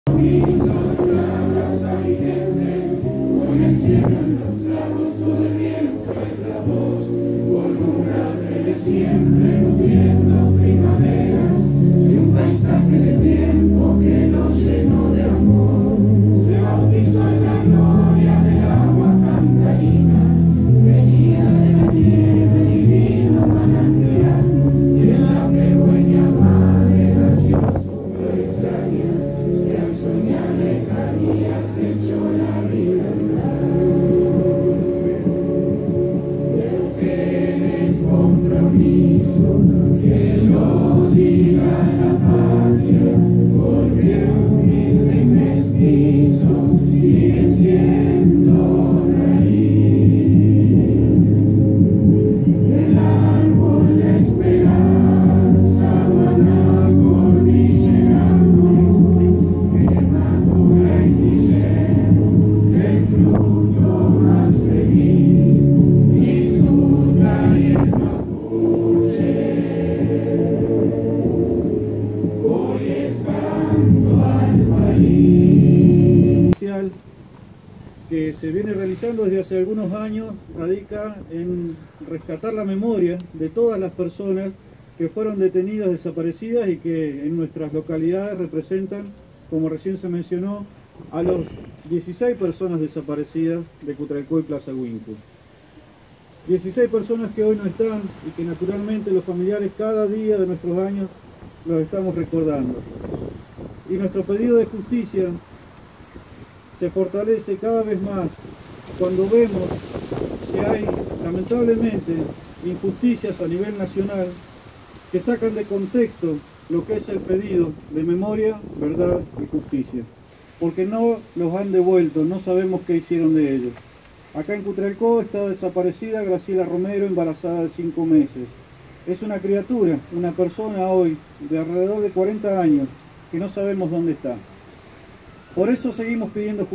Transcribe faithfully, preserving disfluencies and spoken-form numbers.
Que se viene realizando desde hace algunos años radica en rescatar la memoria de todas las personas que fueron detenidas, desaparecidas y que en nuestras localidades representan, como recién se mencionó, a los dieciséis personas desaparecidas de Cutralcó y Plaza Huíncu. dieciséis personas que hoy no están y que naturalmente los familiares cada día de nuestros años los estamos recordando. Y nuestro pedido de justicia se fortalece cada vez más cuando vemos que hay, lamentablemente, injusticias a nivel nacional que sacan de contexto lo que es el pedido de memoria, verdad y justicia. Porque no los han devuelto, no sabemos qué hicieron de ellos. Acá en Cutralcó está desaparecida Graciela Romero, embarazada de cinco meses. Es una criatura, una persona hoy de alrededor de cuarenta años, que no sabemos dónde está. Por eso seguimos pidiendo justicia.